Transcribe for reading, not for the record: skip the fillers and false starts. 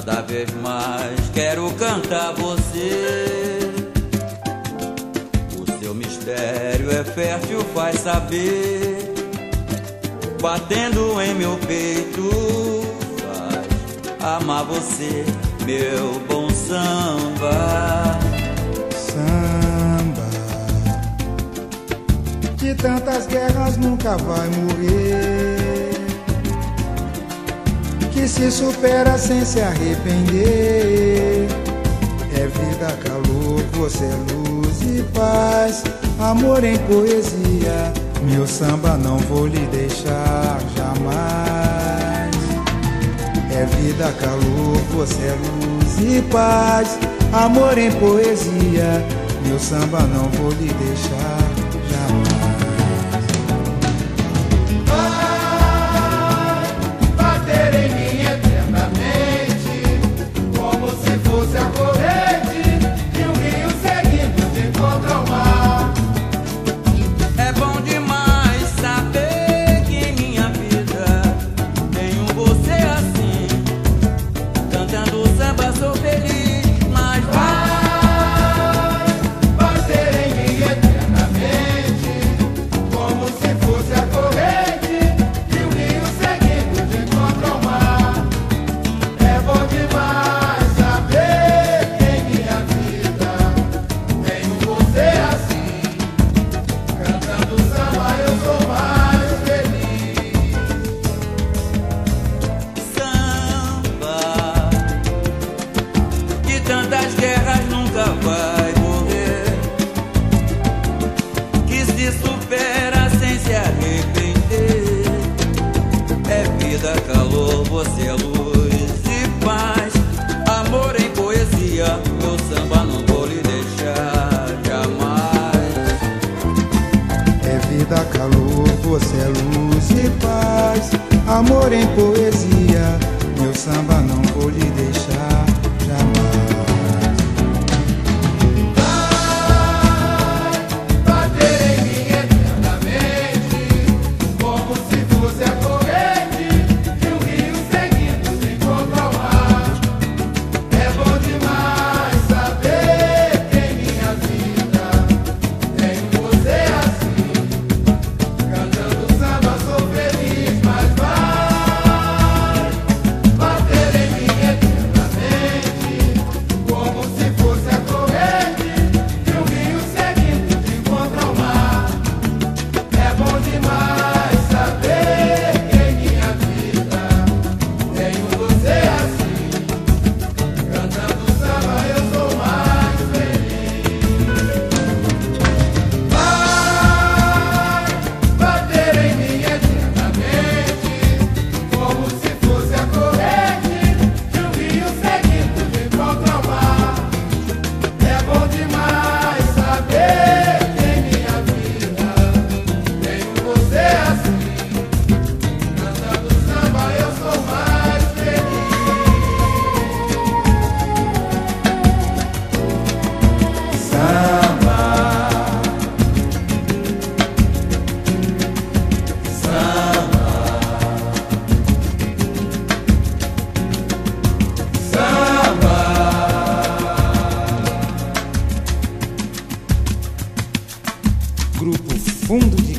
Cada vez mais quero cantar você. O seu mistério é fértil, faz saber. Batendo em meu peito, faz amar você, meu bom samba. Samba, de tantas guerras nunca vai morrer, que se supera sem se arrepender. É vida, calor, você é luz e paz, amor em poesia. Meu samba não vou lhe deixar jamais. É vida, calor, você é luz e paz, amor em poesia. Meu samba não vou lhe deixar jamais. Tantas guerras nunca vai morrer, que se supera sem se arrepender. É vida, calor, você é luz e paz, amor em poesia. Meu samba não vou lhe deixar jamais. É vida, calor, você é luz e paz, amor em poesia. Meu samba não vou lhe deixar jamais. Grupo Fundo de